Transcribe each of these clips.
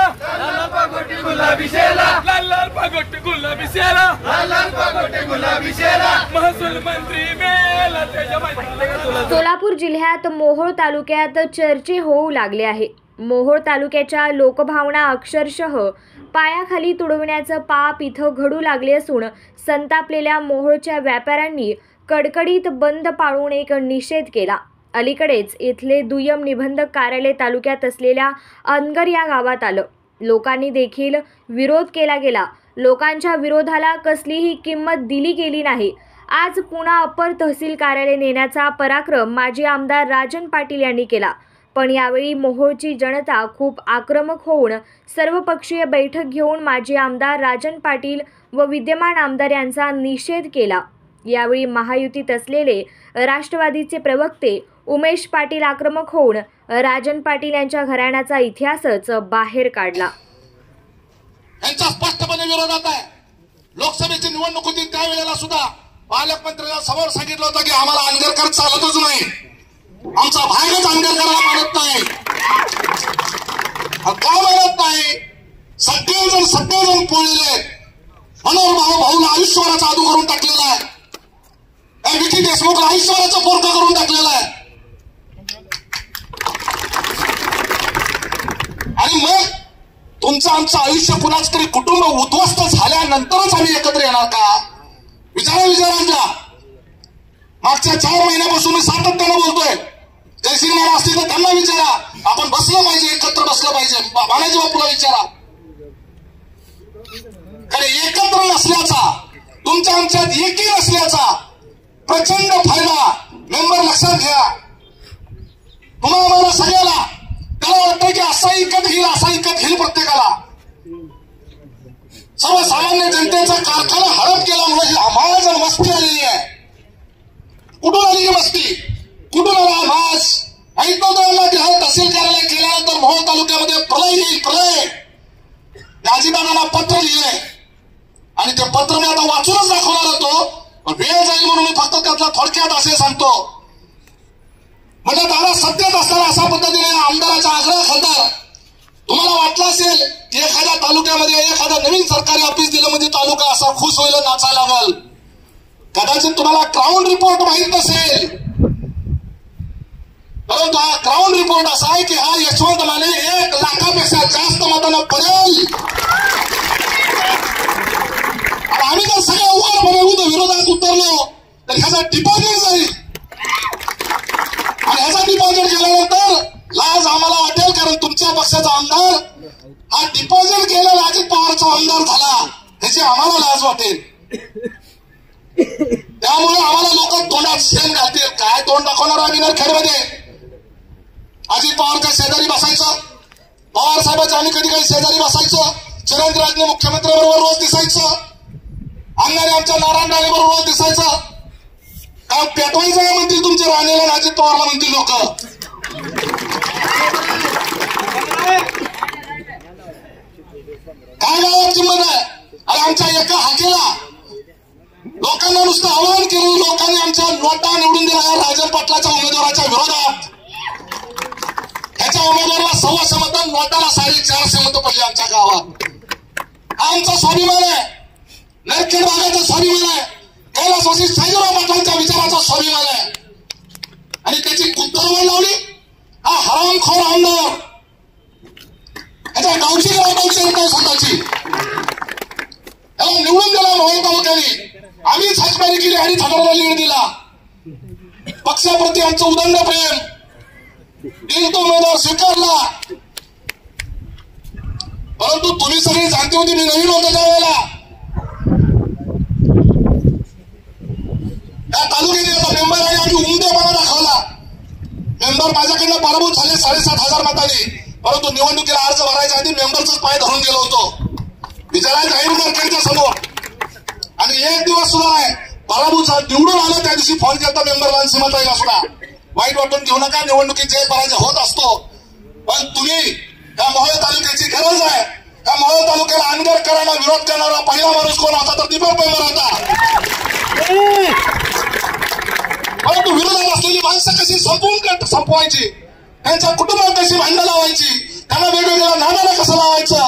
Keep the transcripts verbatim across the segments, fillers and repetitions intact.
लाल पागोटी गुलाबी शेला, लाल लाल पागोटी गुलाबी शेला, लाल लाल पागोटी गुलाबी शेला, महसूल मंत्री मेला त्याच्या माहिती. सोलापूर जिल्ह्यात मोहोळ तालुक्यात चर्चे होऊ लागले आहे. मोहोळ तालुक्याच्या लोकभावना अक्षरशः पायाखाली तुडवण्याचं पाप इथं घडू लागले असून संतापलेल्या मोहोळच्या व्यापाऱ्यांनी कडकडीत बंद पाळून एक निषेध केला. अलीकडेच इथले दुय्यम निबंधक कार्यालय तालुक्यात असलेल्या अनगर या गावात आलं. लोकांनी देखील विरोध केला गेला. लोकांच्या विरोधाला कसलीही किंमत दिली गेली नाही. आज पुन्हा अप्पर तहसील कार्यालय नेण्याचा पराक्रम माजी आमदार राजन पाटील यांनी केला. पण यावेळी मोहोळची जनता खूप आक्रमक होऊन सर्वपक्षीय बैठक घेऊन माजी आमदार राजन पाटील व विद्यमान आमदार यांचा निषेध केला. यावेळी महायुतीत असलेले राष्ट्रवादीचे प्रवक्ते उमेश पाटील आक्रमक होऊन राजन पाटील यांच्या घराण्याचा इतिहासच बाहेर काढला. यांचा स्पष्टपणे विरोधात आहे. लोकसभेची निवडणूक होती त्यावेळेला सुद्धा पालकमंत्र्यांना समोर सांगितलं होतं की आम्हाला अनगरकर चालतच नाही, आमचा भागच अनगरकरला मानत नाही. का मानत नाही? सगळेजण सगळेजण पोळलेले मनोहर भाऊ भाऊला आयुष्यभराचा आदू करून टाकलेला आहे. विकी देशमुखला आयुष्यभराचा पोरका करून टाकलेला आहे. आणि मग तुमचं आमचं आयुष्य कुणाच तरी कुटुंब उद्ध्वस्त झाल्यानंतरच आम्ही एकत्र येणार का? विचारा विचारांच्या. मागच्या चार महिन्यापासून मी सातत्यानं बोलतोय. जयसिंग महाराज असतील तर त्यांना विचारा, आपण बसलं पाहिजे, एकत्र बसलं पाहिजे. बाणाजी बापूला विचारा. कारण एकत्र नसल्याचा, तुमच्या आमच्यात एकी नसल्याचा प्रचंड फायदा मेंबर लक्षात घ्या. तुम्हाला मला सगळ्याला त्याला वाटतं की असा इकत घेईल असा इकत घेईल प्रत्येकाला. सर्वसामान्य जनतेचा कारखाना हडप केल्यामुळे ही आम्हाला मस्ती आलेली आहे. कुठून आली ही मस्ती? कुठून आला आवाज? माहित नव्हतं की हा तहसील कार्यालय केल्यानंतर मोहोळ तालुक्यामध्ये प्रलय येईल, प्रलय. दाजीदादांना पत्र लिहिलंय आणि ते पत्र मी आता वाचूनच दाखवणार होतो. वेळ जाईल म्हणून मी फक्त त्यातला थोडक्यात असे सांगतो. म्हणजे दादा सत्तेत असताना अशा पद्धतीने आमदाराचा आग्रह खासदार, तुम्हाला वाटलं असेल की एखाद्या तालुक्यामध्ये एखादा नवीन सरकारी ऑफिस दिलं म्हणजे तालुका असा खुश होईल, नाचायला लागल. कदाचित तुम्हाला ग्राउंड रिपोर्ट माहित नसेल, परंतु हा ग्राउंड रिपोर्ट असा आहे की हा यशवंत माने एक लाखापेक्षा जास्त मतांना पडेल. आणि आम्ही जर सगळ्या उघडपणे विरोधात उतरलो तर ह्याचा डिपॉझिट जाईल. आणि ह्याचा डिपॉझिट गेल्यानंतर लाज आम्हाला वाटेल, कारण तुमच्या पक्षाचा आमदार हा डिपॉझिट गेलेला अजित पवारचा आमदार झाला, ह्याची आम्हाला लाज वाटेल. त्यामुळे आम्हाला लोक तोंडात शेण घालतील. काय तोंड दाखवणार आम्ही नरखेडमध्ये? अजित पवारच्या शेजारी बसायचं, पवार साहेबांच्या आम्ही कधी काही शेजारी बसायचं, चिरंजीराजे मुख्यमंत्र्यांबरोबर रोज दिसायचं, अंगाने आमच्या नारायण राणे बरोबर रोज दिसायचं. काय पेटवायचं आहे म्हणतील तुमच्या राणेला, अजित पवारला म्हणतील लोक. काय गावात किंमत आहे? अरे आमच्या एका हाकेला लोकांना नुसतं आवाहन केलं, लोकांनी आमच्या नोटा निवडून दिल्या राजन पाटलाच्या उमेदवाराच्या विरोधात. त्याच्या उमेदवाराला सव्वाशे मतदान, नोटाला साडेचारशे मतं पडली आमच्या गावात. आमचा स्वाभिमान आहे, नरखेड भागाचा स्वाभिमान आहे, कैलासवासी साईराव पाटलांच्या विचाराचा स्वाभिमान आहे. आणि त्याची कुत्तरवड लावली हा हरामखोर आमदार. त्याच्या गावची गावची येतो स्वतःची. त्याला निवडून दिला मोहोळ तालुक्याने. आम्हीच हातमारी केली आणि हजाराला लीड दिला. पक्षाप्रती आमचं उदंड प्रेम, दिल तो उमेदवार स्वीकारला. परंतु तुम्ही सगळी जाणती होती, मी नवीन होतो त्यावेळेला. त्या तालुक्याचा मेंबर आणि आम्ही उमदेपणा दाखवला. मेंबर माझ्याकडनं पराभूत झाले साडेसात हजार मतांनी. परंतु निवडणुकीला अर्ज भरायच्या आधी मेंबरचाच पाय धरून गेलो होतो. विचारायला जाहीर नरखेडच्या समोर. आणि एक दिवस सुद्धा आहे पराभूत निवडून आलं त्या दिवशी फोन केला मेंबरला सीमाताईला सुद्धा. वाईट वाटून घेऊ नका, निवडणुकीत जय पराजय होत असतो. पण तुम्ही त्या मोहोळ तालुक्याची गरज आहे. त्या मोहोळ तालुक्याला अनगरकरांना विरोध करणारा पहिला माणूस कोण होता तर दीपक पेंबर होता. परंतु विरोधात असलेली माणसं कशी संपवून संपवायची, त्यांच्या कुटुंबात कशी भांडणं लावायची, त्यांना वेगवेगळ्या नादाला कसं लावायचं,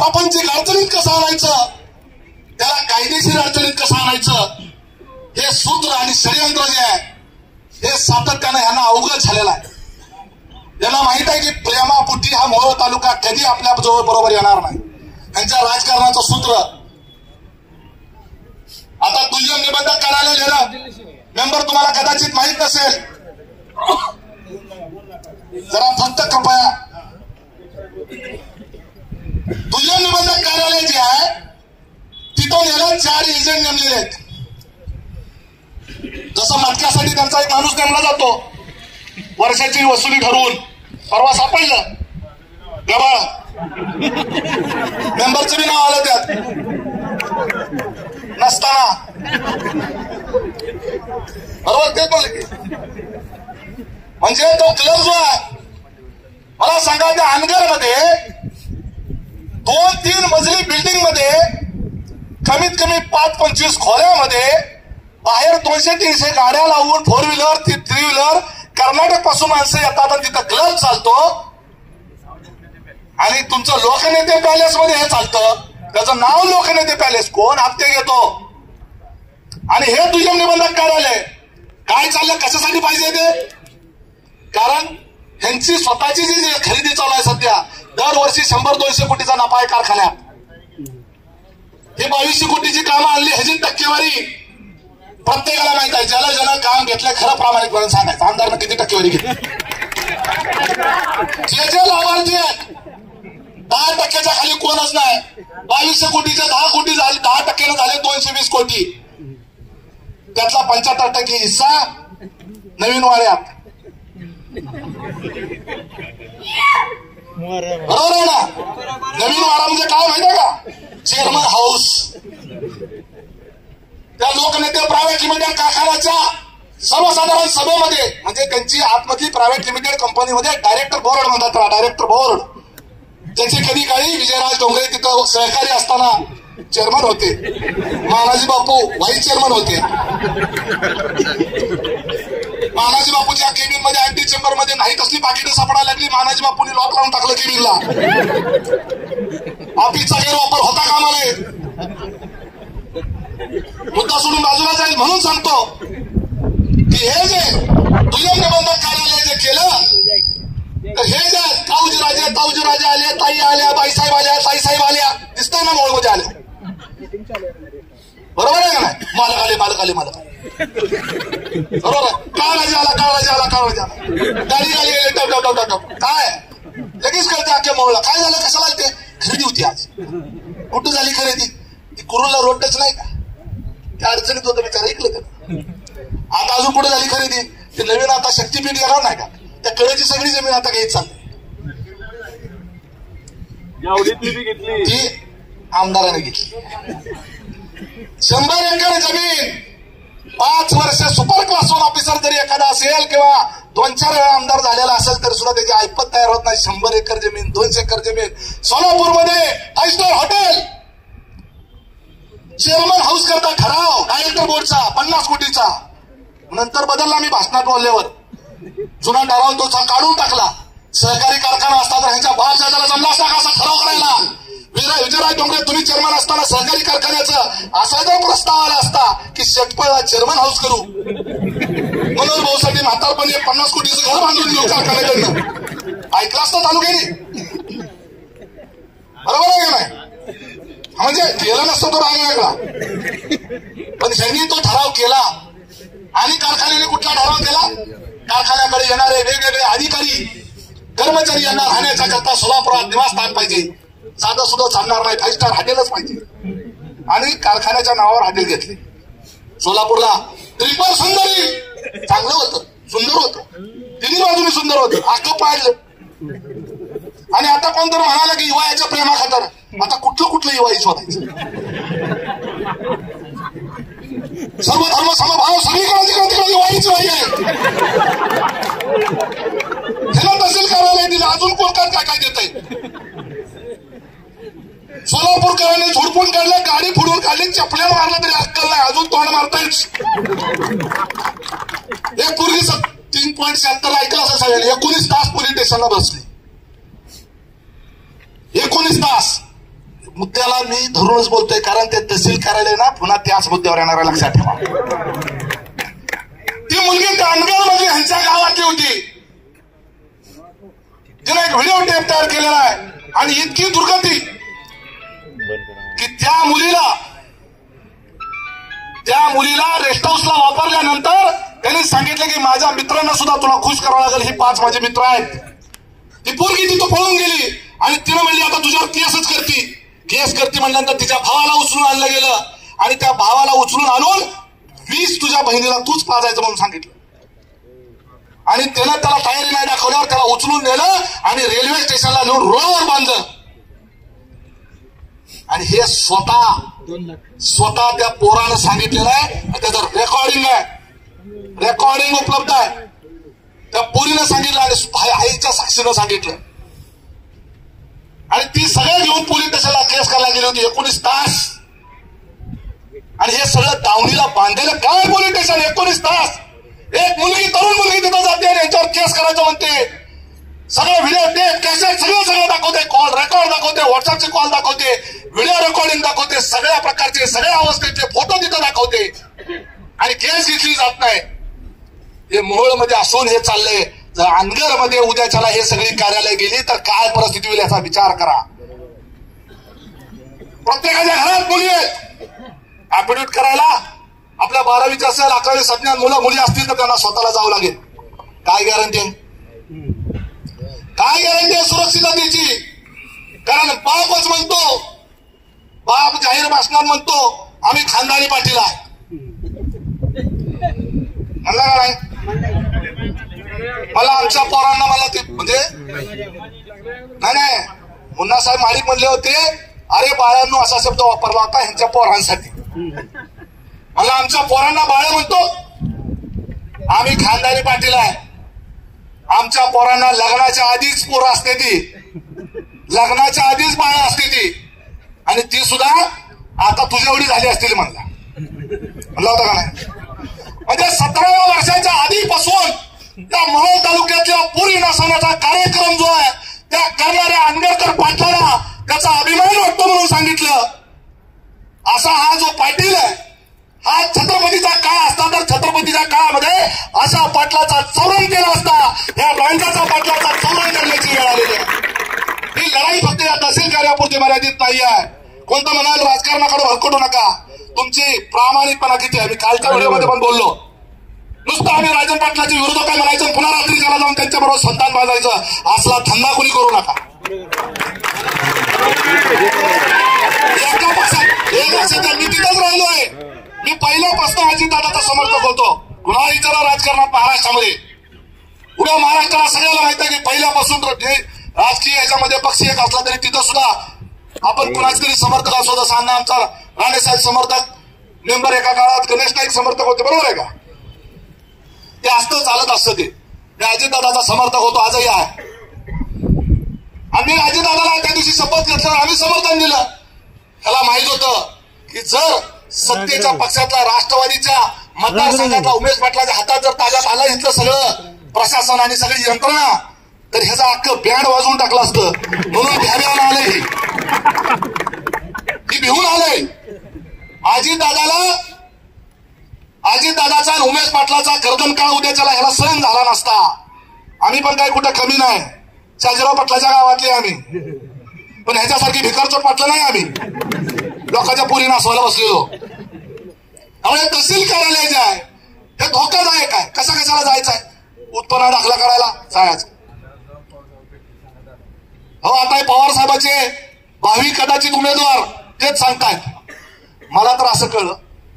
प्रापंचिक अडचणीत कसं आणायचं, त्याला कायदेशीर अडचणीत कसं आणायचं, हे सूत्र आणि षडयंत्र जे आहे हे सातत्यानं यांना अवगत झालेलं आहे. यांना माहित आहे की प्रेमापुटी हा मोहोळ तालुका कधी आपल्या जवळ बरोबर येणार नाही. त्यांच्या राजकारणाचं सूत्र आता दुय्यम निबंधक कार्यालय लिहिलं. मेंबर तुम्हाला कदाचित माहित नसेल, जरा फक्त कृपया दुय्यम निबंधक कार्यालय जे आहे तिथून याला चार एजंट नेमलेले आहेत. जसं मटक्यासाठी त्यांचा एक माणूस नेमला जातो वर्षाची वसुली ठरवून, परवा सापडलं गबाळ, मेंबरचं बी नाव आलं त्यात नसताना, बरोबर तेच बोलले की. म्हणजे तो क्लब जो आहे, मला सांगा त्या अनगर मध्ये दोन तीन मजली बिल्डिंग मध्ये कमीत कमी पाच पंचवीस खोल्यामध्ये बाहेर दोनशे तीनशे गाड्या लावून four wheeler three wheeler Karnataka पासून माणसं येतात आणि तिथं क्लब चालतो. आणि तुमचं लोकनेते पॅलेस मध्ये हे चालतं, त्याचं नाव लोकनेते पॅलेस. कोण हप्ते घेतो? आणि हे दुय्यम निबंधक कार्यालय काय चाललं, कशासाठी पाहिजे ते? कारण ह्यांची स्वतःची जी खरेदी चालू आहे सध्या, दरवर्षी शंभर दोनशे कोटीचा नफा आहे कारखान्यात. हे बावीसशे कोटीची कामं आणली, ह्याची टक्केवारी प्रत्येकाला माहित आहे. ज्याला ज्याला काम घेतलंय खरं प्रामाणिकपणे सांगायचं, आमदारनं किती टक्केवारी घेतली. जे जे लाभार्थी आहेत दहा टक्क्याच्या खाली कोणच नाही. बावीसशे कोटीचे दहा कोटी झाले, दहा टक्क्यानं झाले दोनशे वीस कोटी. त्यातला पंच्याहत्तर टक्के हिस्सा नवीन वाड्यात. बरोबर आहे ना? नवीन वाडा म्हणजे काय माहिती आहे का? Chairman house. त्या लोकनेते प्रायव्हेट लिमिटेड कारखान्याच्या सर्वसाधारण सभेमध्ये, म्हणजे त्यांची आतमधली प्रायव्हेट लिमिटेड कंपनीमध्ये डायरेक्टर बोर्ड म्हणतात, डायरेक्टर बोर्ड, ज्याचे कधी काळी विजयराज डोंगरे तिथं सहकारी असताना चेअरमन होते, मानाजी बापू व्हाईस चेअरमन होते. मानाजी बापूच्या केबिन मध्ये अँटी चेंबर मध्ये नाही कसली पाकिटं सापडायला लागली, मानाजी बापूंनी लॉक लावून टाकलं केबिनला. ऑफिसचा गैरवापर होता कामा नये. मुद्दा सोडून बाजूला जाईल म्हणून सांगतो की हे जे दुय्यम निबंधक कार्यालय जे केलं, तर हे जे ताऊजी राजे ताऊजी राजे आले, ताई आल्या, बाईसाहेब आल्या, ताईसाहेब आल्या, दिसतंय ना मोळमध्ये आल्या. बरोबर आहे का नाही? मालक आले मालक आले मालक आले. बरोबर आहे. काळ राजा आला काळ राजा आला काळ राजा आला, गाडी गाडी गेले टप टप टप टप. काय लगेच कळते अख्ख्या मोळला काय झालं, कशाला ते खरेदी होती आज. कुठं झाली खरेदी? ती कुरुला रोड टच नाही का, त्या अडचणीत होतं बिचारा, ऐकलं त्यानं. आता अजून कुठे झाली खरेदी? ते नवीन आता शक्तीपीठ येणार नाही का, त्या कडेची सगळी जमीन आता घेत चालली. ती आमदाराने घेतली. शंभर एकर जमीन, पाच वर्ष सुपर क्लास वन ऑफिसर जरी एखादा असेल किंवा दोन चार वेळा आमदार झालेला असेल तर सुद्धा त्याची ऐपत तयार होत नाही. शंभर एकर जमीन, दोनशे एकर जमीन, सोलापूरमध्ये five star hotel, chairman house करता ठराव डायरेक्टर बोर्डचा पन्नास कोटीचा. नंतर बदलला मी भाषणात बोलल्यावर, जुना ठराव तो काढून टाकला. सहकारी कारखाना असता तर ह्यांच्या बाप दादाला जमला असता का असा ठराव करायला? विजयराज डोंगरे तुम्ही चेअरमन असताना सहकारी कारखान्याचं असा जर प्रस्ताव आला असता की शेटपळला चेअरमन हाऊस करू, मनोहर भाऊसाठी म्हातारपणी पन्नास कोटीचं घर बांधून घेऊ कारखान्याकडनं, ऐकलं असतं तालुक्याने. बरोबर आहे का नाही? म्हणजे केला नसतं तो राग वेगळा, पण त्यांनी तो ठराव केला. आणि कारखान्याने कुठला ठराव केला? कारखान्याकडे येणारे वेगवेगळे अधिकारी कर्मचारी यांना राहण्याच्या करता सोलापुरात निवासस्थान पाहिजे. साधं सुद्धा चालणार नाही, फाईव्ह स्टार हॉटेलच पाहिजे. आणि कारखान्याच्या नावावर हॉटेल घेतले सोलापूरला. त्रिपल सुंदरी, चांगलं होतं, सुंदर होतं, तिन्ही बाजूने सुंदर होतं, आखं पाडलं. आणि आता कोणतरी म्हणाला की युवायाच्या प्रेमा खातर आता कुठलं कुठलं युवा शोधायचं. सर्व धर्म समभाव सगळीकडे तिकडे तिकडे युवाईच वाई आहे. ह्याला तहसील कार्यालय दिलं, अजून कोण काय काय देत आहे. सोलापूरकरांनी झोडपून काढलं, गाडी फोडून काढली, चपल्या मारला तरी अक्कल नाही, अजून तोंड मारतायच. एक पूर्वी तीन पॉईंट शहात्तर ऐकलं असं सगळ्यांनी, एकोणीस तास पोलीस स्टेशनला बसले. एकोणीस तास मुद्द्याला मी धरूनच बोलतोय, कारण ते तहसील कार्यालय ना पुन्हा त्याच मुद्द्यावर येणार आहे, लक्षात ठेवा. ती मुलगी कानगाव मध्ये ह्यांच्या गावातली होती, तिने एक व्हिडिओ टेप तयार केलेला आहे आणि इतकी दुर्गती की त्या मुलीला त्या मुलीला रेस्ट हाऊसला वापरल्यानंतर त्यांनी सांगितलं की माझ्या मित्रांना सुद्धा तुला खुश करावं लागेल, ही पाच माझे मित्र आहेत. ती पोरगी तिथं पळून गेली आणि तिनं म्हणली आता तुझ्यावर केसच करती केस करती म्हणल्यानंतर तिच्या भावाला उचलून आणलं गेलं आणि त्या भावाला उचलून आणून वीस तुझ्या बहिणीला तूच पाजायचं म्हणून सांगितलं आणि त्यानं त्याला तयारी नाही दाखवल्यावर त्याला उचलून नेलं आणि रेल्वे स्टेशनला नेऊन रोडवर बांधलं. आणि हे स्वतः स्वतः त्या पोरानं सांगितलेलं आहे, त्याचं रेकॉर्डिंग आहे, रेकॉर्डिंग उपलब्ध आहे. त्या पोरीनं सांगितलं आणि आईच्या साक्षीनं सांगितलं आणि ती सगळं घेऊन पोलीस स्टेशनला केस करायला गेली होती एकोणीस तास. आणि हे सगळं दावणीला बांधलेलं काय पोलीस स्टेशन एकोणीस तास. एक मुलगी तरुण मुलगी तिथं जाते आणि याच्यावर केस करायचं म्हणते, सगळं व्हिडिओ टेप कॅसेट सगळं सगळं दाखवते, कॉल रेकॉर्ड दाखवते, व्हॉट्सअपचे कॉल दाखवते, व्हिडिओ रेकॉर्डिंग दाखवते, सगळ्या प्रकारचे सगळ्या अवस्थेचे फोटो तिथं दाखवते आणि केस घेतली जात नाही. हे मोहोळ मध्ये असून हे चाललंय. जर अनगर मध्ये उद्याच्याला हे सगळी कार्यालय गेली तर काय परिस्थिती होईल याचा विचार करा. प्रत्येकाच्या घरात मुली आहेत. ऍफिडेव्हिट करायला आपल्या बारावीच्या असेल अकरावी सज्ञान मुलं मुली असतील तर त्यांना स्वतःला जावं लागेल. काय गॅरंटी आहे? काय गॅरंटी आहे सुरक्षिततेची? कारण बापच म्हणतो, बाप जाहीर भाषणात म्हणतो आम्ही खानदानी पाटील आहे, म्हणला का नाही? मला आमच्या पोरांना मला ते म्हणजे नाही नाही मुन्ना साहेब माडिक म्हणले होते, अरे बाळांनो असा शब्द वापरला होता ह्यांच्या पोरांसाठी. मला आमच्या पोरांना बाळ म्हणतो, आम्ही खानदानी पाटील आहे. आमच्या पोरांना लग्नाच्या आधीच पोरं असते, ती लग्नाच्या आधीच बाळ असते ती आणि ती सुद्धा आता तुझ्या एवढी झाली असतील म्हणला म्हणला होता का नाही? म्हणजे सतराव्या वर्षाच्या आधीपासून त्या मोहोळ तालुक्यातल्या पुरी नासवण्याचा कार्यक्रम जो आहे त्या करणाऱ्या आंबेडकर पाटलाला त्याचा अभिमान वाटतो म्हणून सांगितलं. असा हा जो पाटील आहे हा छत्रपतीचा काळ असता तर छत्रपतीच्या काळामध्ये अशा पाटलाचा चौरण केला असता. या बँकाचा पाटलाचा चौरण करण्याची वेळ आलेली आहे. ही लढाई फक्त या तहसील कार्यापुरती मर्यादित नाही आहे. कोणतं म्हणाल राजकारणाकडे भरकटू नका. तुमची प्रामाणिकपणा किती आहे? मी कालच्या व्हिडिओमध्ये पण बोललो, नुसतं आम्ही राजन पाटलाचे विरोधक काय म्हणायचं पुन्हा रात्री त्याला जाऊन त्यांच्याबरोबर संतान बाजायचं असला धंदा कोणी करू नका. एका पक्षात एक वर्षाच्या मी तिथंच राहिलोय. मी पहिल्यापासून अजितदादाचा समर्थक होतो. पुन्हा विचारा राजकारणात महाराष्ट्रामध्ये पुढे महाराष्ट्राला सगळ्याला माहिती आहे की पहिल्यापासून राजकीय याच्यामध्ये पक्ष एक असला तरी तिथं सुद्धा आपण कुणाच तरी समर्थक असो. जसं अण्णा आमचा राणेसाहेब समर्थक मेंबर एका काळात गणेश नाईक समर्थक होते, बरोबर आहे का? ते असतं चालत असतं. ते मी अजितदादाचा समर्थक होतो, आजही आहे. आम्ही अजितदादाला त्या दिवशी शपथ घेतलं, आम्ही समर्थन दिलं. त्याला माहित होतं की जर सत्तेच्या पक्षातला राष्ट्रवादीच्या मतदारसंघातला उमेश पाटलाच्या हातात जर ताब्यात आलं इथलं सगळं प्रशासन आणि सगळी यंत्रणा तर ह्याचा अख्खं बँड वाजवून टाकलं असतं. म्हणून भ्याव्यानं आलंय, ही भिवून आलंय. अजितदादाला अजितदादाचा आणि उमेश पाटलाचा गर्दन काळ उद्याच्याला ह्याला सहन झाला नसता. आम्ही पण काही कुठं कमी नाही, शाजीराव पाटलाच्या गावातले आम्ही, पण ह्याच्यासारखी भिकारचोट पाटलं नाही आम्ही. लोकांच्या पोरी नासवायला बसलेलो. त्यामुळे तहसील कार्यालय जे आहे हे धोकादायक आहे. कशा कशाला जायचं आहे? उत्पन्न दाखला करायला जायचं. हो आता पवार साहेबाचे भावी कदाचित उमेदवार तेच सांगतायत. मला तर असं कळलं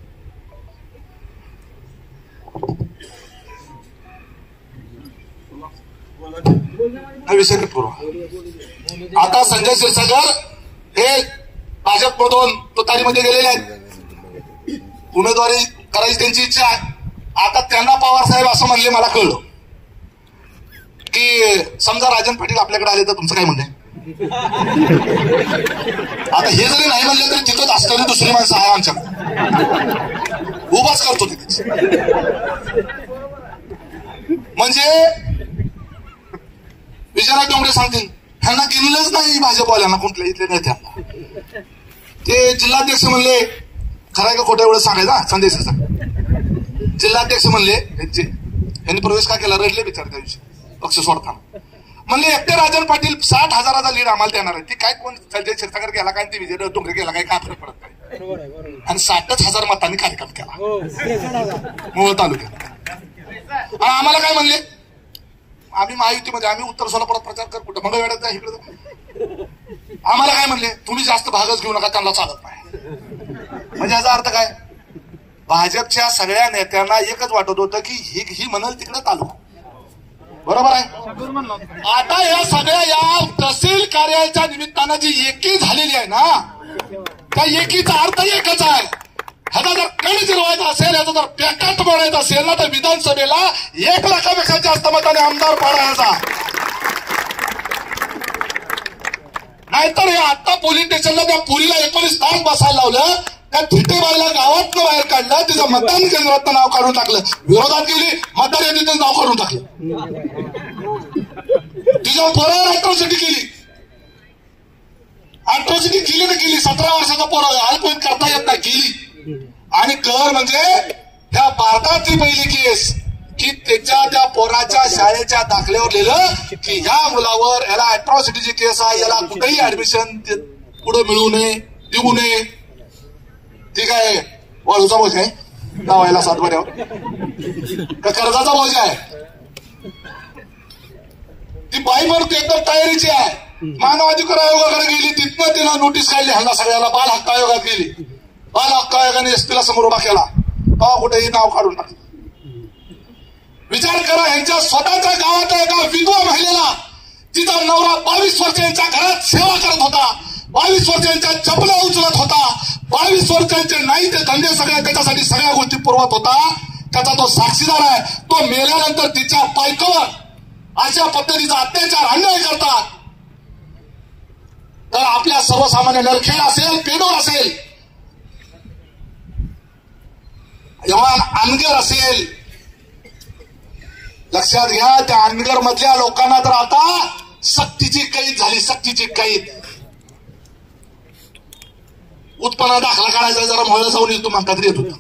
विषय पूर्व आता संजय क्षीरसागर हे भाजपमधून तुतारीमध्ये गेलेले आहेत. उमेदवारी करायची त्यांची इच्छा आहे. आता त्यांना पवार साहेब असं म्हणले, मला कळलं की समजा राजन पाटील आपल्याकडे आले तर तुमचं काय म्हणणं? आता हे जरी नाही म्हणले तरी तिथंच असणारी दुसरी माणसं आहे आमच्याकडे, उभाच करतो तिथेच. म्हणजे विजयराव डोंगरे सांगतील ह्यांना गेलेलंच नाही भाजपवाल्यांना, कुठल्या इथल्या नेत्यांना. ते जिल्हाध्यक्ष म्हणले, खरंय का खोटं एवढं सांगायचा संदेशाचा. जिल्हाध्यक्ष म्हणले यांनी प्रवेश का केला, रडले बिचार त्या दिवशी पक्ष सोडताना. म्हणले एकटे राजन पाटील साठ हजाराचा लीड आम्हाला देणार आहे. ती काय कोण संजय क्षीरसागर गेला काय, ती विजय डोंगरे गेला काय, काय फरक पडत नाही. आणि साठच हजार मतांनी कार्यक्रम केला मोहोळ तालुक्यात. आणि आम्हाला काय म्हणले, आम्ही महायुतीमध्ये, आम्ही उत्तर सोलापुरात प्रचार कर, कुठं मंगळवेढ्यात जा, इकडे. आम्हाला काय म्हणले, तुम्ही जास्त भागच घेऊ नका, त्यांना चालत नाही. म्हणजे याचा अर्थ काय, भाजपच्या सगळ्या नेत्यांना एकच वाटत होतं की ही ही म्हणाल तिकडे तालुका. बरोबर आहे. आता या सगळ्या या तहसील कार्यालयाच्या निमित्तानं जी एकी झालेली आहे ना, त्या एकीचा अर्थ एकच आहे. ह्याचा जर कण जिरवायचा असेल, ह्याचा जर पॅकाट बोलायचा असेल ना, तर विधानसभेला एक लाखापेक्षा जास्त मताने आमदार पाडायचा. नाहीतर हे आता पोलीस स्टेशनला त्या पुरीला एकोणीस तास बसायला लावलं, त्या थिटेबाईला गावातनं बाहेर काढलं, तिचं मतदान केंद्रात नाव काढून टाकलं, विरोधात गेली, मतदार यादीतच नाव काढून टाकलं, तिच्या पोरावर अॅट्रॉसिटी केली. अॅट्रॉसिटी केली ना केली, सतरा वर्षाचा पोरा अल्पवयीन करता येत नाही, केली. आणि कर म्हणजे त्या भारतातली पहिली केस की त्याच्या त्या पोराच्या शाळेच्या दाखल्यावर लिहिलं की ह्या मुलावर याला अॅट्रॉसिटीची केस आहे, याला कुठेही ऍडमिशन पुढे मिळू नये, देऊ नये. ठीक आहे, वाळूचा बोज आहे लावायला सातबाऱ्यावर का कर्जाचा बोज आहे. ती बाई म्हणते एकदम तयारीची आहे. मानवाधिकार आयोगाकडे गेली, तिथनं तिला नोटीस काढली, ह्यांना सगळ्याला बाल हक्क आयोगात गेली. बाल हक्क आयोगाने एसपीला समोर उभा केला, तेव्हा कुठेही नाव काढून टाकलं. विचार करा, यांच्या स्वतःच्या गावातल्या एका विधवा महिलेला तिचा नवरा बावीस वर्ष यांच्या घरात सेवा करत होता, बावीस वर्ष यांच्या चपल्या उचलत होता, बावीस वर्षांचे नाही ते धंदे सगळ्या त्याच्यासाठी सगळ्या गोष्टी पुरवत होता, त्याचा तो साक्षीदार आहे. तो मेल्यानंतर तिच्या बायकोवर अशा पद्धतीचा अत्याचार अन्याय करतात. तर आपल्या सर्वसामान्य नरखेड असेल, पेडोर असेल, जवान अनगर असेल, लक्षात घ्या, त्या अनगर मधल्या लोकांना तर आता सक्तीची कैद झाली, सक्तीची कैद. उत्पन्न दाखला काढायचा, जरा मोहळा जाऊन येतो म्हणतात येत होता.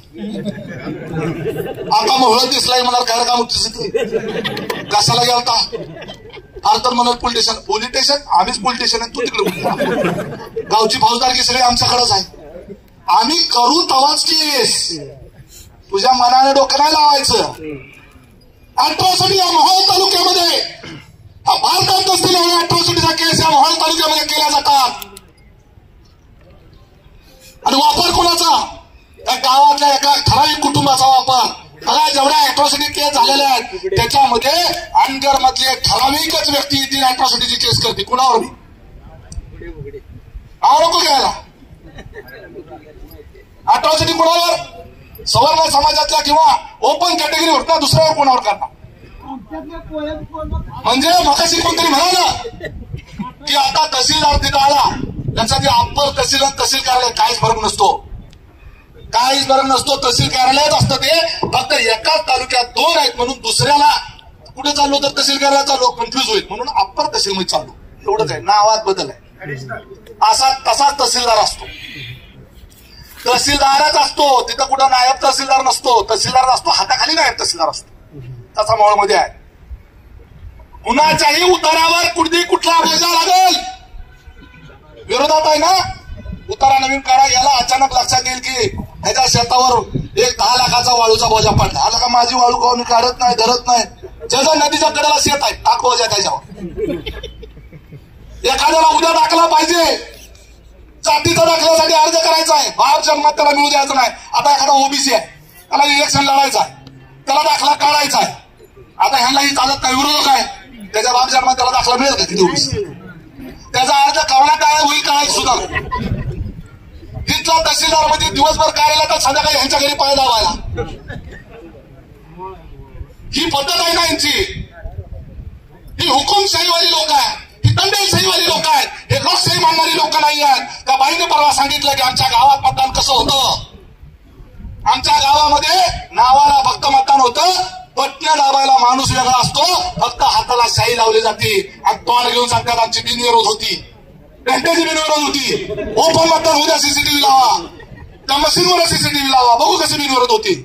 आता मोहळा दिसलाय म्हणा, काय काम होत कशाला गेलता, फार तर म्हणत पोलीस स्टेशन. पोलीस स्टेशन आम्हीच पोलीस स्टेशन आहे, तू तिकडे. गावची फौजदारकी सगळी आमच्याकडेच आहे, आम्ही करू तवाच केस. तुझ्या मनाने डोकं नाही लावायचं. अॅट्रॉसिटी या मोहोळ तालुक्यामध्ये, हा भारतात नसलेल्या अॅट्रॉसिटीचा केस या मोहोळ तालुक्यामध्ये केल्या जातात. आणि वापर कोणाचा, त्या गावातल्या एका ठराविक कुटुंबाचा वापर. बघा, जेवढ्या अॅट्रॉसिटी केस झालेल्या आहेत त्याच्यामध्ये अनगर मधले ठराविकच व्यक्ती ती अॅट्रॉसिटीची केस करते. कुणावर नाव नको घ्यायला. अॅट्रॉसिटी कुणावर, सवर्ण समाजातल्या किंवा ओपन कॅटेगरी होता, दुसऱ्यावर कोणावर करता. म्हणजे मगाशी कोणतरी म्हणाला की आता तहसीलदार तिथं आला, त्याचा जे अप्पर तहसील तहसील कार्यालय काहीच फरक नसतो, काहीच फरक नसतो. तहसील कार्यालयात असतं ते, फक्त एकाच तालुक्यात दोन आहेत म्हणून दुसऱ्याला कुठे चाललो तर तहसील कार्यालयाचा लोक कन्फ्युज होईल म्हणून अप्पर तहसील मध्ये चाललो, एवढंच आहे. नावात बदल आहे. असा तसाच तहसीलदार असतो, तहसीलदारच असतो, तिथं कुठं नायब तहसीलदार नसतो. तहसीलदार असतो हाताखाली नायब तहसीलदार असतो, तसा मोहोळमध्ये आहे. कुणाच्याही उतारावर कुठली कुठला बोजा लागेल, विरोधात आहे ना, उतारा नवीन काढा, याला अचानक लक्षात येईल की ह्याच्या शेतावर एक दहा लाखाचा वाळूचा बोजा पडला. आला का माझी वाळू कोणी काढत नाही, धरत नाही. ज्याच्या नदीच्या कडेला शेत आहे टाक बोजा त्याच्यावर. एखाद्याला उद्या दाखला पाहिजे, जातीचा दाखल्यासाठी अर्ज करायचा आहे, बाप जन्मात त्याला मिळू द्यायचं नाही. आता एखादा ओबीसी आहे, त्याला इलेक्शन लढायचं आहे, त्याला दाखला काढायचा आहे. आता ह्यांनाही चालत नाही, विरोधक आहे, त्याच्या बाप जन्मात त्याला दाखला मिळेल का किती ओबीसी, त्याचा अर्ज कवळा काय होईल काय सुद्धा. तिथला तहसीलदार म्हणजे दिवसभर कार्यालयात तर संध्याकाळी ह्यांच्या घरी पाय लावायला. ही पद्धत आहे ना यांची. ही हुकुमशाहीवाली लोक आहेत, ही दंडेशाहीवाली लोक आहेत, हे लोकशाही मानणारी लोक नाही आहेत. त्या बाईने परवा सांगितलं की आमच्या गावात मतदान कसं होतं. आमच्या गावामध्ये नावाला फक्त मतदान होतं, पट्ट्या दाबायला माणूस वेगळा असतो, फक्त हाताला शाई लावली जाते आणि तोंड घेऊन सांगतात आमची बिनविरोध होती, घंट्याची बिनविरोध होती. ओपन मतदान उद्या सीसीटीव्ही लावा, त्या मशीनवर सीसीटीव्ही लावा, बघू कशी बिनविरोध होती.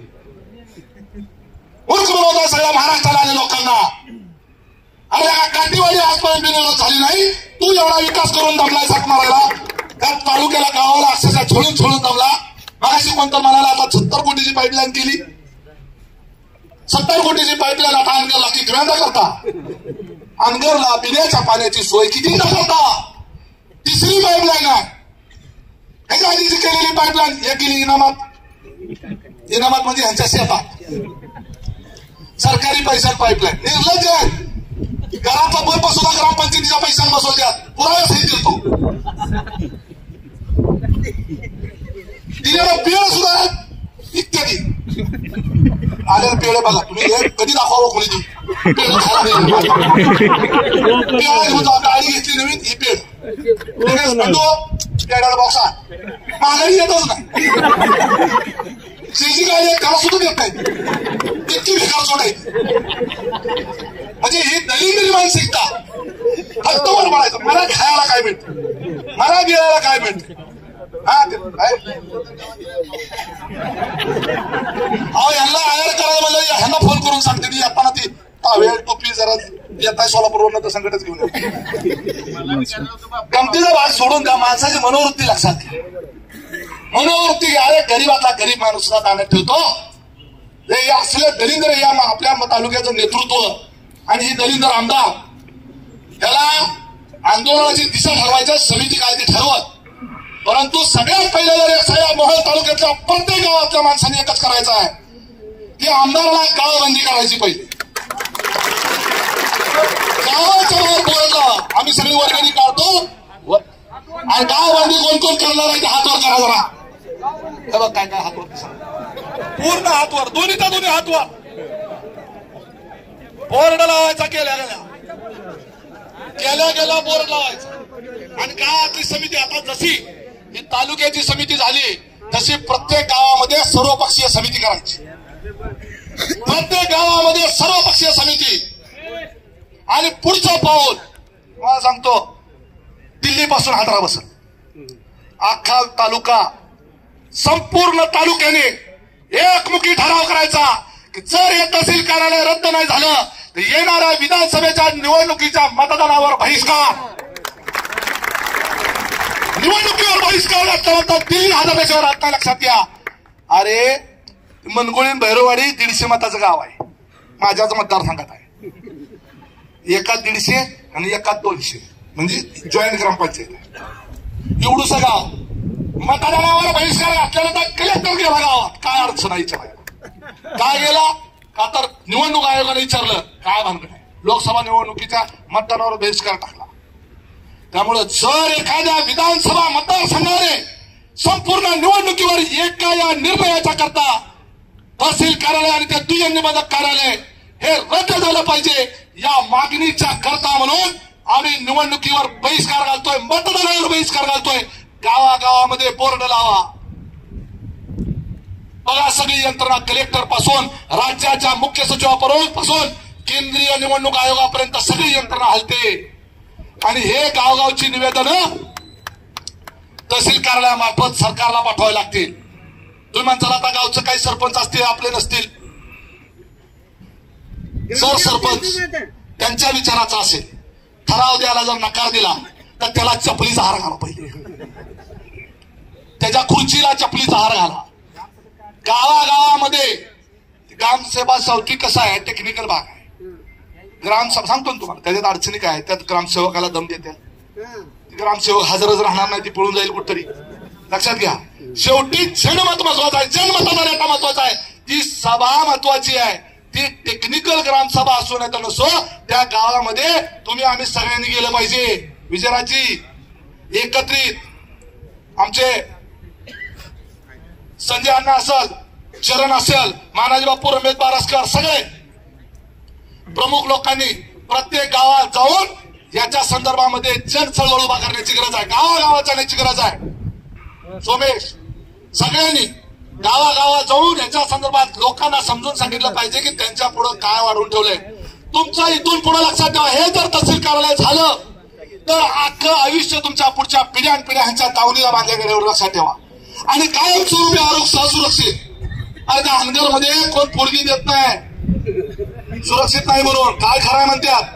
मूर्ख बनवता सगळ्या महाराष्ट्राला आले लोकांना. अरे काठीवाडी आजपर्यंत बिनविरोध झाली नाही, तू एवढा विकास करून दमलाय सात मारायला, त्या तालुक्याला गावाला अक्षरशः छोडून छोडून दमला. मगाशी कोणतं म्हणाला आता सत्तर कोटीची पाईपलाईन केली, सत्तर कोटीची पाईपलाईन आता अनगरला किती वेळा करता, अनगरला पिण्याच्या पाण्याची सोय किती करता. तिसरी पाईपलाईन आहे, ह्याच्या आधीची केलेली पाईपलाईन हे केली इनामात, इनामात म्हणजे ह्यांच्या शेतात सरकारी पैशात पाईपलाईन. निर्लज्ज आहे. घराचा बल्ब सुद्धा ग्रामपंचायतीच्या पैशाने बसवल्यात, पुरावे सहित देतो. दिलेला पेळ सुद्धा इत्यादी आलेलं पेळ बघा तुम्ही, हे कधी दाखवावं कोणी ती पेळ गाडी घेतली नवीन ही पेळ पेड्याला बॉक्सा महागाई येतच नाही. शेजी गाडी त्याला सुद्धा देत नाही, इतकी भिकार सोडायची. म्हणजे ही दलिंद्री मानसिकता. फक्त वर म्हणायचं मला खायला काय मिळतं, मला गिळायला काय मिळतं. हा अहो यांना आयर करायला म्हणलं ह्यांना फोन करून सांगते मी आपण ती टावेल टोपी जरा येत आहे सोलापूरवरून तर संकटच घेऊन गमतीचा भाग सोडून द्या. माणसाची मनोवृत्ती लक्षात घ्या. मनोवृत्ती अरे गरीबातला गरीब माणूस सुद्धा ताब्यात ठेवतो. हे असले दलिंद्र या आपल्या तालुक्याचं नेतृत्व आणि ही दलिंद्र आमदार त्याला आंदोलनाची दिशा ठरवायच्या समिती काय ते ठरवत. परंतु सगळ्यात पहिलं जर सगळ्या मोहोळ तालुक्यातल्या प्रत्येक गावातल्या माणसांनी एकच करायचं आहे की आमदाराला गावबंदी करायची पहिली. गावाच्या बाहेर बोलला आम्ही सगळी वर्गणी काढतो आणि गावबंदी कोण कोण करणार आहे ते हातवर करा जरा. हे बघ काय काय हातवर पूर्ण हातवर दोन्हीचा दोन्ही हातवर बोर्ड लावायचा केल्या गेल्या केल्या गेला बोर्ड लावायचा. आणि गावातली समिती आता जशी ही तालुक्याची समिती झाली तशी प्रत्येक गावामध्ये सर्वपक्षीय समिती करायची. प्रत्येक गावामध्ये सर्वपक्षीय समिती. आणि पुढचं पाऊल मला सांगतो दिल्लीपासून हादरा बसल. अख्खा तालुका संपूर्ण तालुक्याने एकमुखी ठराव करायचा की जर हे तहसील कार्यालय रद्द नाही झालं तर येणाऱ्या विधानसभेच्या निवडणुकीच्या मतदानावर बहिष्कार. निवडणुकीवर बहिष्कार असल्यानंतर दिल्ली हादरल्याशिवाय राहत नाही. लक्षात घ्या. अरे मनगुळी भैरववाडी दीडशे मताचं गाव आहे, माझ्याच मतदारसंघात आहे. एकात दीडशे आणि एकात दोनशे म्हणजे जॉईंट ग्रामपंचायत आहे. एवढूस गाव मतदानावर बहिष्कार घातल्यानंतर कलेक्टर गेला गावात. काय अडचण आहे काय गेला का तर निवडणूक आयोगाने विचारलं काय भानगड आहे. लोकसभा निवडणुकीच्या मतदानावर बहिष्कार टाकला. त्यामुळे जर एखाद्या विधानसभा मतदारसंघाने संपूर्ण निवडणुकीवर एका या निर्णयाच्या करता तहसील कार्यालय आणि त्या दुय्यम निबंधक कार्यालय हे रद्द झालं पाहिजे या मागणीच्या करता म्हणून आम्ही निवडणुकीवर बहिष्कार घालतोय, मतदानावर बहिष्कार घालतोय. गावागावामध्ये बोर्ड लावा. बघा सगळी यंत्रणा कलेक्टर पासून राज्याच्या मुख्य सचिवापासून केंद्रीय निवडणूक आयोगापर्यंत सगळी यंत्रणा हलते. आणि हे गावगावची निवेदनं तहसील कार्यालयामार्फत सरकारला पाठवावी लागतील. तुम्ही म्हणताल आता गावचं काही सरपंच असतील आपले नसतील. जर सरपंच त्यांच्या विचाराचा असेल ठराव द्यायला जर नकार दिला तर त्याला चपलीचा हार घाला. पहिले त्याच्या खुर्चीला चपलीचा हार घाला. गावागावामध्ये ग्रामसेवा चौकी कसा आहे टेक्निकल भाग आहे. ग्रामसभा सांगतो ना तुम्हाला त्याच्यात अडचणी काय आहे. त्यात ग्रामसेवकाला दम देते. ग्रामसेवक हजरच राहणार नाही, ती पळून जाईल कुठतरी. लक्षात घ्या. शेवटी जनमत महत्वाचं आहे, जनमताचा नेता महत्वाचा आहे. ती सभा महत्वाची आहे. ती टेक्निकल ग्रामसभा असो नाही तर नसो त्या गावामध्ये तुम्ही आम्ही सगळ्यांनी गेलं पाहिजे. विजयराजी एकत्रित आमचे संजय अण्णा असेल, चरण असेल, मानाजी बापू रमेश बारसकर सगळे प्रमुख लोकांनी प्रत्येक गावात जाऊन याच्या संदर्भामध्ये जन चळवळ उभा करण्याची गरज आहे. गावागावात जाण्याची गरज आहे. सोमेश सगळ्यांनी गावागावात जाऊन याच्या संदर्भात लोकांना समजून सांगितलं पाहिजे की त्यांच्या पुढे काय वाढवून ठेवलंय. तुमचं इथून पुढे लक्षात ठेवा, हे जर तहसील कार्यालय झालं तर अख्खं आयुष्य तुमच्या पुढच्या पिढ्यान पिढ्या ह्यांच्या तावडीला बांधल्या गेल्यावर लक्षात ठेवा. आणि कायमस्वरूपी आरोग्य सुरक्षित. अरे त्या हनगर मध्ये कोण पोरगी देत नाही, सुरक्षित नाही म्हणून काय खरंय म्हणतात.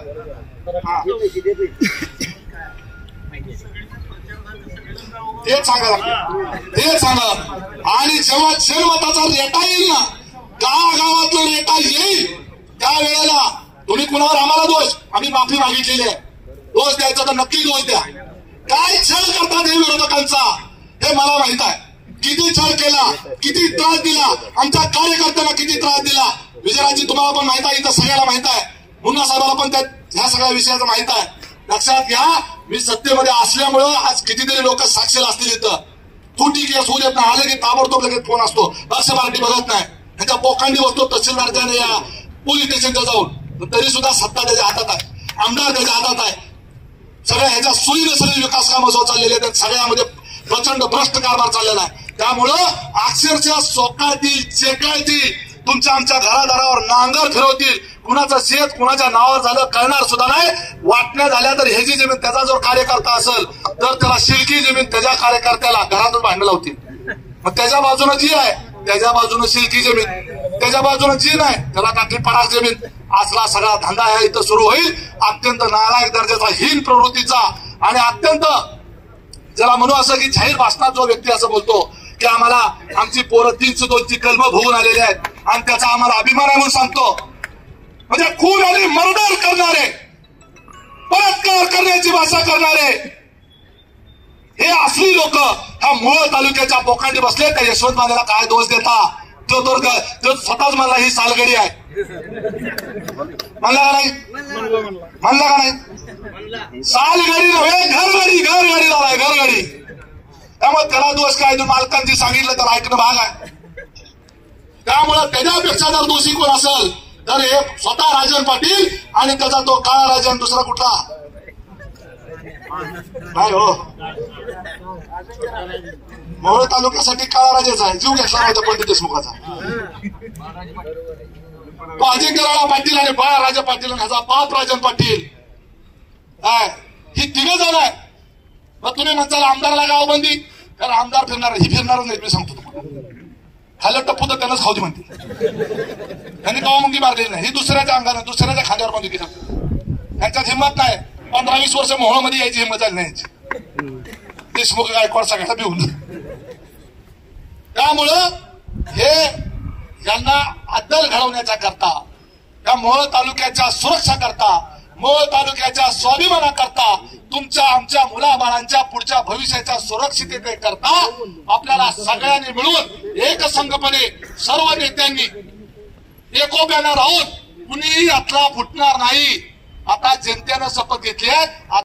तेच सांगा तेच सांगा. आणि जेव्हा जनमताचा रेटा येईल ना, गावागावातला रेटा येईल त्यावेळेला तुम्ही कुणावर आम्हाला दोष, आम्ही माफी मागितलेली आहे, दोष द्यायचा तर नक्की दोष द्या. काय छळ करतात हे विरोधकांचा हे मला माहित आहे. किती छळ केला, किती त्रास दिला, आमच्या कार्यकर्त्यांना किती त्रास दिला. विजयराजी तुम्हाला पण माहित आहे, इथं सगळ्याला माहित आहे, मुन्ना साहेबांना पण त्या ह्या सगळ्या विषयाचं माहित आहे. लक्षात घ्या, मी सत्तेमध्ये असल्यामुळं आज कितीतरी लोक साक्षीला असतील इथं. तुटी केस होऊ देत नाही, आले की ताबडतोब लगेच फोन असतो, असं मराठी बघत नाही. त्यांच्या पोकांडी बसतो तहसीलदारच्या या पोलीस स्टेशनच्या जाऊन, तरी सुद्धा सत्ता त्याच्या हातात आहे, आमदार त्याच्या हातात आहे. सगळ्या ह्याच्या सुईने सगळे विकास कामं जो चाललेले आहेत, सगळ्यामध्ये प्रचंड भ्रष्ट कारभार चाललेला आहे. त्यामुळं अक्षरशः सोकाळतील चेकाळतील, तुमच्या आमच्या घरादारावर नांगर फिरवतील, कुणाचं शेत कुणाच्या नावावर झालं कळणार सुद्धा नाही. वाटण्या झाल्या तर ह्याची जमीन त्याचा जर कार्यकर्ता असेल तर त्याला शिलकी जमीन त्याच्या कार्यकर्त्याला घरातच भांडण लावतील. मग त्याच्या बाजूनं जी आहे त्याच्या बाजूनं शिलकी जमीन, त्याच्या बाजूनं जी नाही त्याला टाकली पराग जमीन. असला सगळा धंदा ह्या इथं सुरू होईल. अत्यंत नालायक दर्जाचा, हीन प्रवृत्तीचा आणि अत्यंत ज्याला म्हणू असं की जाहीर भाषणात जो व्यक्ती असं बोलतो की आम्हाला आमची पोरं तीनशे दोनची कलम भोगून आलेली आहेत आणि त्याचा आम्हाला अभिमान आहे म्हणून सांगतो. म्हणजे खून आणि मर्डर करणारे, बलात्कार करण्याची भाषा करणारे हे असली लोक ह्या मोहोळ तालुक्याच्या बोकांडी बसले. त्या यशवंत मानेला काय दोष देता, तो तो स्वतःच मला ही सालगडी आहे म्हणला का नाही, म्हणला का नाही. सालगडी नव्हे, घरगडी घरगडी झालाय, घरगडी. त्यामुळे त्याला दोष काय, मालकांची सांगितलं त्याला ऐकणं भाग आहे. त्यामुळे त्याच्यापेक्षा जर दोषी कोण असेल तर हे स्वतः राजन पाटील आणि त्याचा तो काळा राजन दुसरा कुठला नाही हो. मोहोळ तालुक्यासाठी काळा राजाच आहे, जीव घेतला होता पंडित देशमुखाचा. तो अजिंक्यराव पाटील आणि बाळाराजा पाटील आणि ह्याचा बाप राजन पाटील ही तिघ जण आहे. मग तुम्ही म्हणताल आमदाराला गावबंदी, कारण आमदार फिरणार ही फिरणारच नाही. मी सांगतो तुम्हाला, खाल्लं टप्पू तर त्यांनाच खाऊ दे म्हणते. त्यांनी गावमुंगी मारलेली नाही, ही दुसऱ्याच्या अंगाने दुसऱ्याच्या खांद्यावर बंदुकी टाकतो. त्यांच्यात हिंमत नाही. पंधरा वीस वर्ष मोहोळमध्ये यायची हिंमत झाली नाही यांची. देशमुख गायकवाड सगळ्याला भिवून. त्यामुळं हे यांना अद्दल घडवण्याच्या करता, या मोहोळ तालुक्याच्या सुरक्षा करता, मोहोळ तालुक्याच्या स्वाभिमानाकरता, तुमच्या आमच्या मुलाबाळांच्या पुढच्या भविष्याच्या सुरक्षिततेकरता आपल्याला सगळ्यांनी मिळून एकसंघपणे सर्व नेत्यांनी एकोप्यानं राहून कुणीही यातला फुटणार नाही. आता जनतेनं शपथ घेतली आहे.